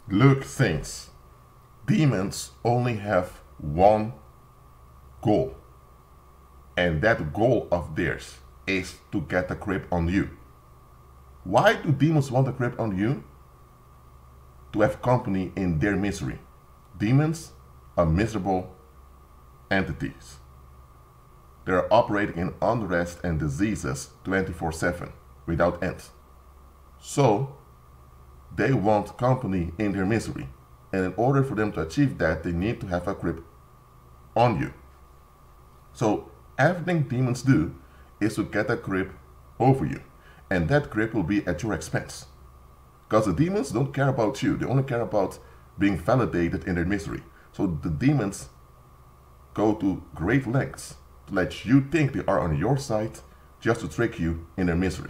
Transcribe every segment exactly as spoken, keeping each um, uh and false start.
Look, things. Demons only have one goal, and that goal of theirs is to get a grip on you. Why do demons want a grip on you? To have company in their misery. Demons are miserable entities. They are operating in unrest and diseases twenty-four seven without end. So, they want company in their misery. And in order for them to achieve that, they need to have a grip on you. So, everything demons do is to get a grip over you. And that grip will be at your expense. Because the demons don't care about you, they only care about being validated in their misery. So the demons go to great lengths to let you think they are on your side just to trick you in their misery.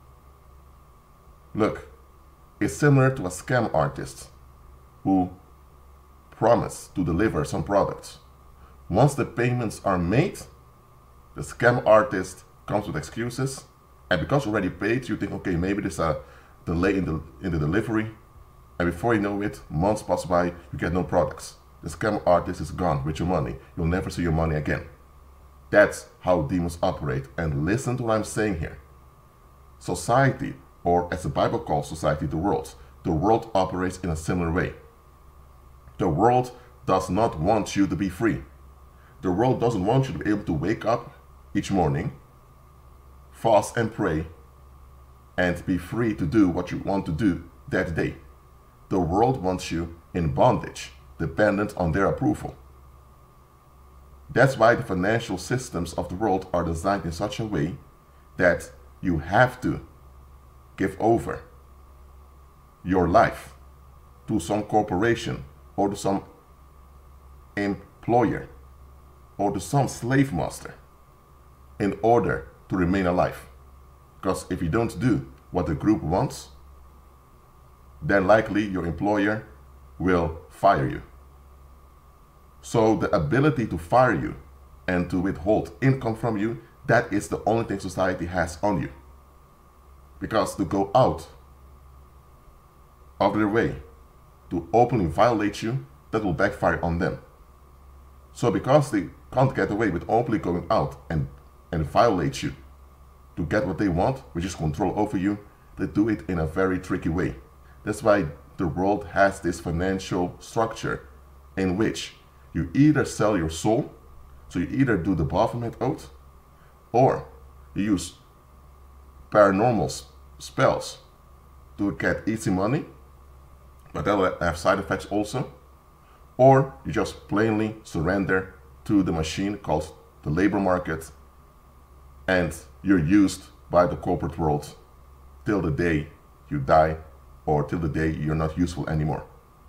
Look, it's similar to a scam artist who promise to deliver some products. Once the payments are made, the scam artist comes with excuses, and because you already paid, you think, okay, maybe there's a delay in the, in the delivery, and before you know it, months pass by, you get no products. The scam artist is gone with your money. You'll never see your money again. That's how demons operate, and listen to what I'm saying here. Society, or as the Bible calls society, the world, the world operates in a similar way. The world does not want you to be free. The world doesn't want you to be able to wake up each morning, fast and pray, and be free to do what you want to do that day. The world wants you in bondage, dependent on their approval. That's why the financial systems of the world are designed in such a way that you have to give over your life to some corporation or to some employer or to some slave master in order to remain alive. Because if you don't do what the group wants, then likely your employer will fire you. So the ability to fire you and to withhold income from you, that is the only thing society has on you. Because to go out of their way to openly violate you, that will backfire on them. So because they can't get away with openly going out and, and violate you to get what they want, which is control over you, they do it in a very tricky way. That's why the world has this financial structure in which you either sell your soul, so you either do the Baphomet oath, or you use paranormal spells to get easy money, but that will have side effects also, or you just plainly surrender to the machine called the labor market, and you're used by the corporate world till the day you die or till the day you're not useful anymore.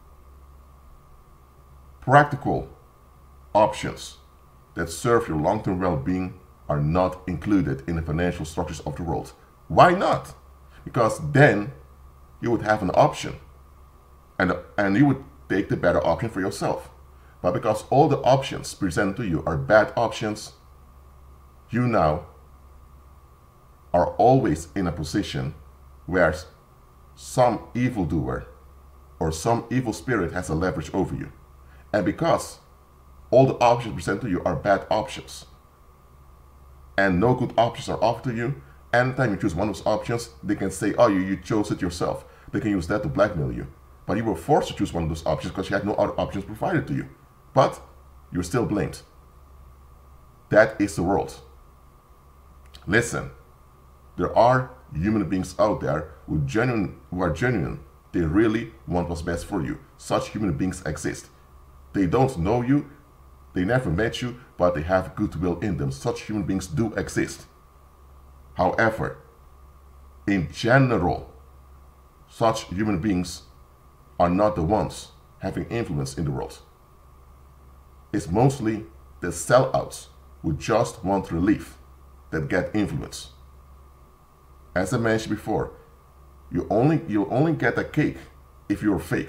Practical options that serve your long-term well-being are not included in the financial structures of the world. Why not? Because then you would have an option, and, and you would take the better option for yourself. But because all the options presented to you are bad options, you now are always in a position where some evildoer or some evil spirit has a leverage over you. And because all the options presented to you are bad options and no good options are offered to you, anytime you choose one of those options, they can say, oh, you, you chose it yourself. They can use that to blackmail you. But you were forced to choose one of those options because you had no other options provided to you. But you're still blamed. That is the world. Listen, there are human beings out there who, genuine, who are genuine. They really want what's best for you. Such human beings exist. They don't know you, they never met you, but they have goodwill in them. Such human beings do exist. However, in general, such human beings are not the ones having influence in the world. It's mostly the sellouts who just want relief that get influence. As I mentioned before, you only, you'll only get a cake if you're fake.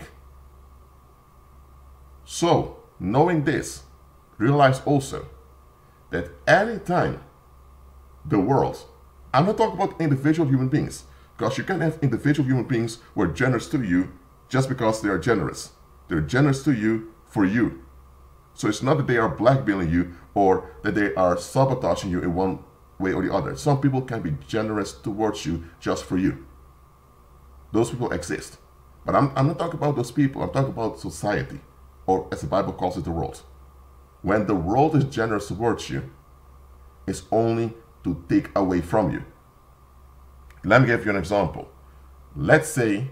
So, knowing this, realize also that anytime the world, I'm not talking about individual human beings, because you can have individual human beings who are generous to you just because they are generous. They're generous to you for you. So it's not that they are blackmailing you or that they are sabotaging you in one way or the other. Some people can be generous towards you just for you. Those people exist. But I'm, I'm not talking about those people. I'm talking about society, or as the Bible calls it, the world. When the world is generous towards you, it's only to take away from you. Let me give you an example. Let's say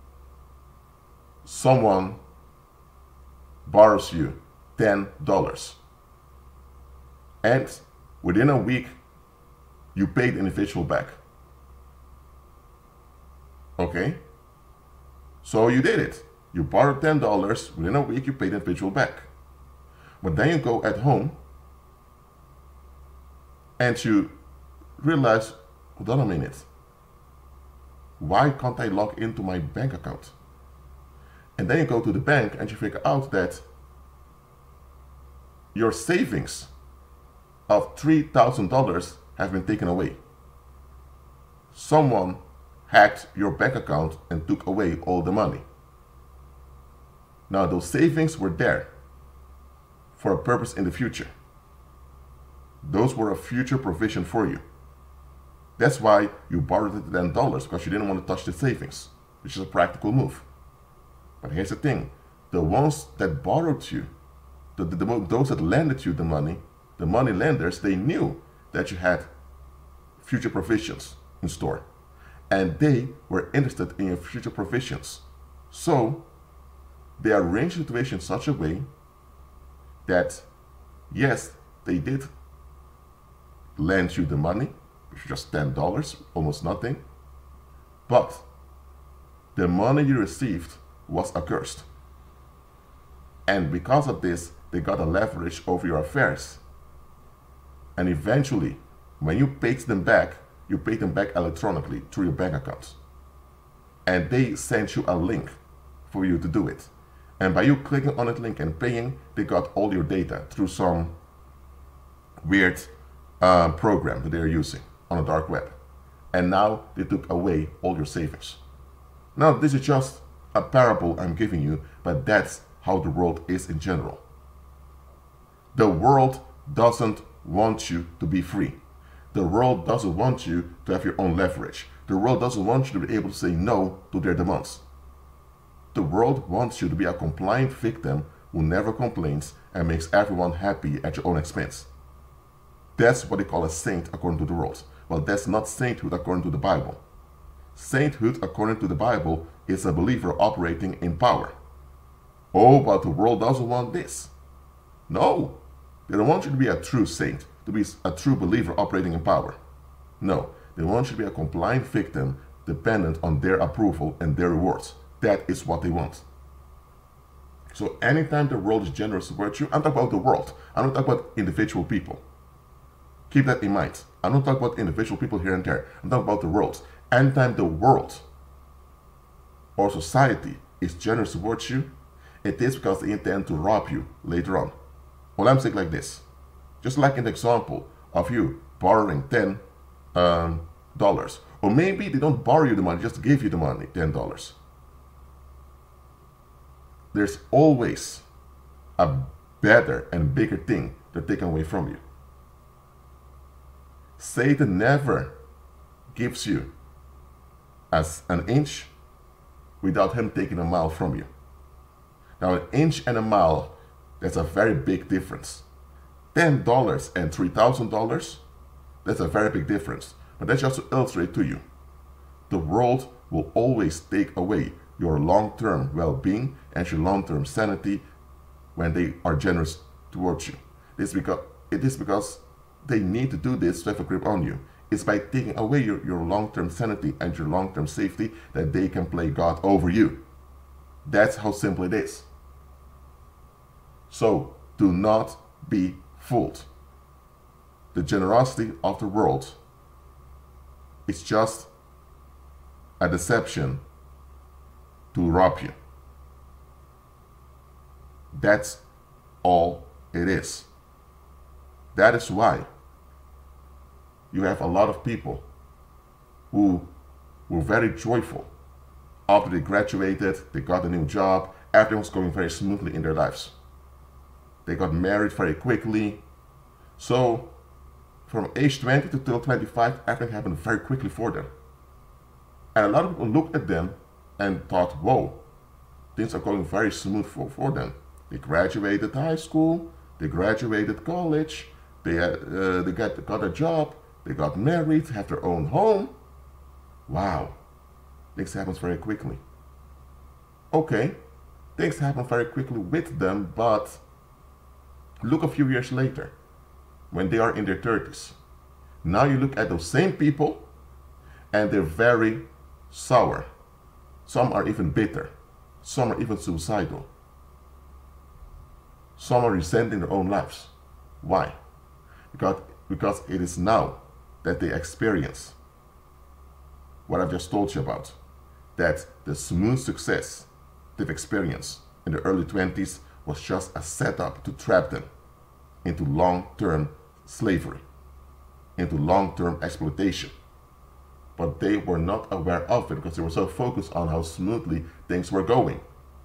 someone borrows you ten dollars. And within a week, you pay the individual back. Okay? So you did it. You borrowed ten dollars. Within a week, you paid the individual back. But then you go at home and you realize, hold on a minute. Why can't I log into my bank account? And then you go to the bank and you figure out that your savings of three thousand dollars have been taken away. Someone hacked your bank account and took away all the money. Now those savings were there for a purpose in the future. Those were a future provision for you. That's why you borrowed the ten dollars, because you didn't want to touch the savings, which is a practical move. But here's the thing, the ones that borrowed you, the, the, the, those that lended you the money, the money lenders, they knew that you had future provisions in store. And they were interested in your future provisions. So they arranged the situation in such a way that, yes, they did lend you the money, which is just ten dollars, almost nothing. But the money you received was accursed. And because of this, they got a leverage over your affairs. And eventually, when you paid them back, you paid them back electronically through your bank accounts. And they sent you a link for you to do it. And by you clicking on that link and paying, they got all your data through some weird uh, program that they're using on the dark web. And now they took away all your savings. Now, this is just a parable I'm giving you, but that's how the world is in general. The world doesn't want you to be free. The world doesn't want you to have your own leverage. The world doesn't want you to be able to say no to their demands. The world wants you to be a compliant victim who never complains and makes everyone happy at your own expense. That's what they call a saint according to the world. Well, that's not sainthood according to the Bible. Sainthood according to the Bible is a believer operating in power. Oh, but the world doesn't want this. No, they don't want you to be a true saint, to be a true believer operating in power. No, they want you to be a compliant victim dependent on their approval and their rewards. That is what they want. So anytime the world is generous towards you, I'm talking about the world. I'm not talking about individual people. Keep that in mind. I'm not talking about individual people here and there. I'm talking about the world. Anytime the world or society is generous towards you, it is because they intend to rob you later on. Well, I'm saying like this. Just like an example of you borrowing ten dollars. Um, or maybe they don't borrow you the money, just give you the money, ten dollars. There's always a better and bigger thing they're taking away from you. Satan never gives you as an inch without him taking a mile from you. Now, an inch and a mile, that's a very big difference. ten dollars and three thousand dollars, that's a very big difference. But that's just to illustrate to you. The world will always take away your long-term well-being and your long-term sanity when they are generous towards you. This because, it is because they need to do this to have a grip on you. It's by taking away your, your long-term sanity and your long-term safety that they can play God over you. That's how simple it is. So, do not be fooled. The generosity of the world is just a deception to rob you. That's all it is. That is why you have a lot of people who were very joyful After they graduated, they got a new job, everything was going very smoothly in their lives. They got married very quickly. So from age twenty to till twenty-five, everything happened very quickly for them. And a lot of people looked at them and thought, whoa, things are going very smooth for, for them. They graduated high school, they graduated college, they, uh, they got, got a job, they got married, have their own home. Wow, things happen very quickly. Okay, things happen very quickly with them, but look a few years later, when they are in their thirties. Now you look at those same people and they're very sour. Some are even bitter. Some are even suicidal. Some are resenting their own lives. Why? Because, because it is now that they experience what I've just told you about. That the smooth success they've experienced in the early twenties was just a setup to trap them into long-term slavery, into long-term exploitation. But they were not aware of it because they were so focused on how smoothly things were going.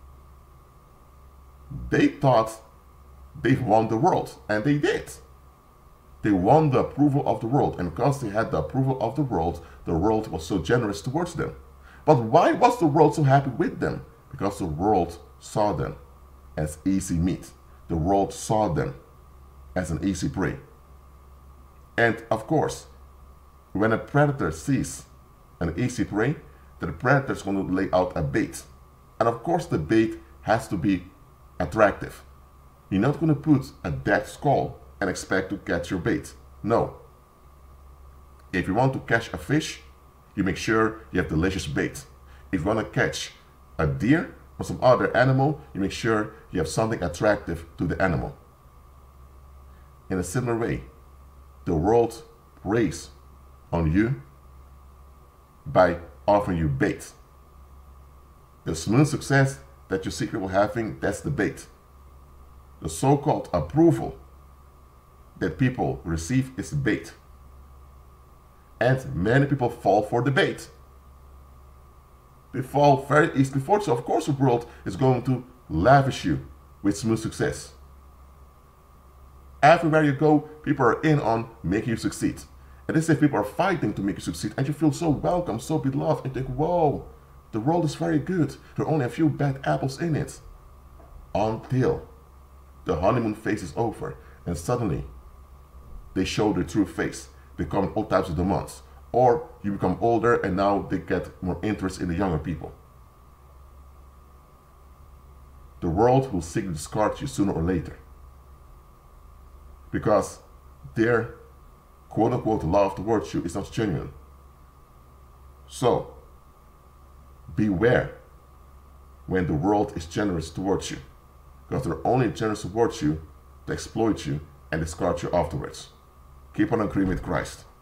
They thought they won the world, and they did. They won the approval of the world, and because they had the approval of the world, the world was so generous towards them. But why was the world so happy with them? Because the world saw them as easy meat. The world saw them as an easy prey. And of course, when a predator sees an easy prey, the predator is going to lay out a bait. And of course the bait has to be attractive. You're not going to put a dead skull and expect to catch your bait. No. If you want to catch a fish, you make sure you have delicious bait. If you want to catch a deer or some other animal, you make sure you have something attractive to the animal. In a similar way, the world preys on you by offering you bait. The smooth success that you secretly were having, that's the bait. The so-called approval that people receive is bait. And many people fall for the bait. They fall very easily for it. So of course the world is going to lavish you with smooth success. Everywhere you go, people are in on making you succeed. And they say people are fighting to make you succeed, and you feel so welcome, so beloved, and you think, whoa, the world is very good. There are only a few bad apples in it. Until the honeymoon phase is over, and suddenly they show their true face. They come in all types of demands. Or you become older and now they get more interest in the younger people. The world will seek to discard you sooner or later. Because their quote-unquote love towards you is not genuine. So, beware when the world is generous towards you. Because they're only generous towards you to exploit you and discard you afterwards. Keep on agreeing with Christ.